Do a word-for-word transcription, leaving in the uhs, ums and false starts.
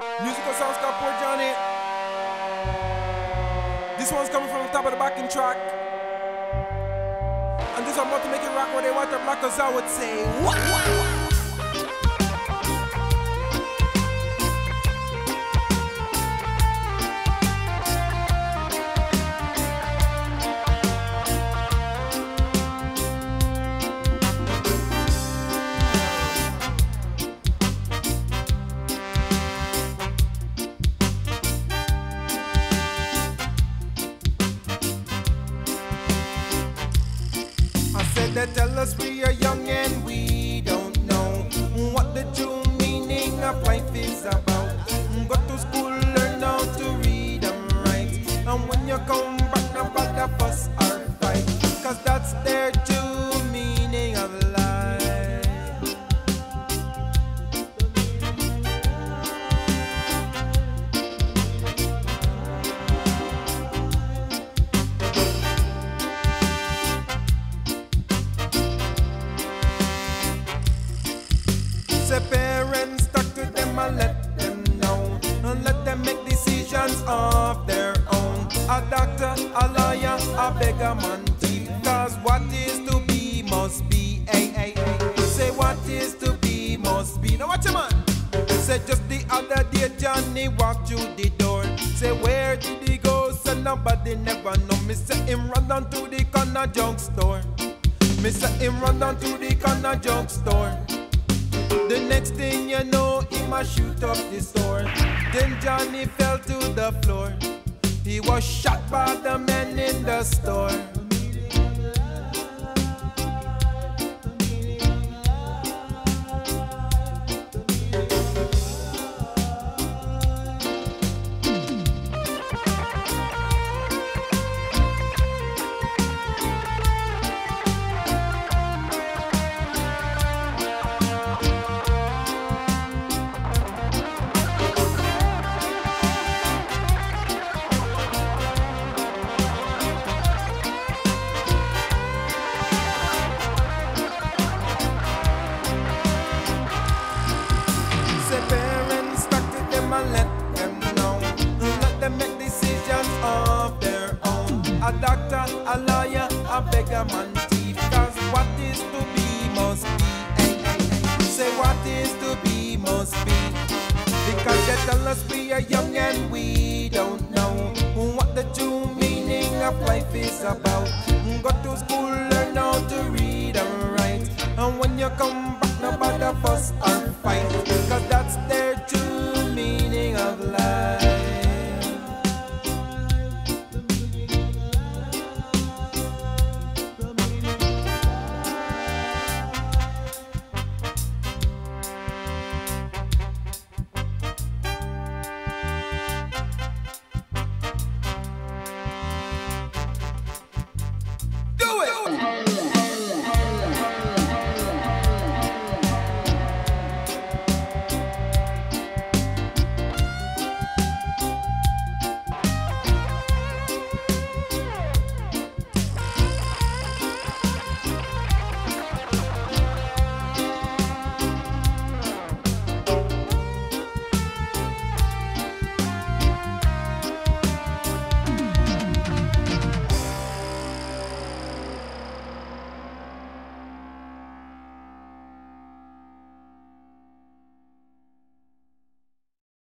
Musical sounds got poor Johnny. This one's coming from the top of the backing track. And this one about to make it rock where they want to black, cause I would say what, what, what? They tell us we are young and we don't know what the true meaning of life is about. Go to school, learn how to read and write, and when you come back, no bother fuss or fight, cause that's their true meaning of life. Say parents talk to them and let them know, and let them make decisions of their own. A doctor, a lawyer, a beggar, man, thief, cause what is to be must be. Hey, hey, hey. Say what is to be must be. Now watch your man. Say just the other day Johnny walked through the door. Say where did he go? Say nobody never know. Me say him run down to the corner junk store. Me say him run down to the corner junk store. The next thing you know, he must shoot up the store. Then Johnny fell to the floor. He was shot by the men in the store. Parents talk to them and let them know, let them make decisions of their own. A doctor, a lawyer, a beggar, man, thief, cause what is to be must be. Hey, hey, hey. Say what is to be must be, because they tell us we are young and we don't know what the true meaning of life is about. Go to school, learn how to read and write, and when you come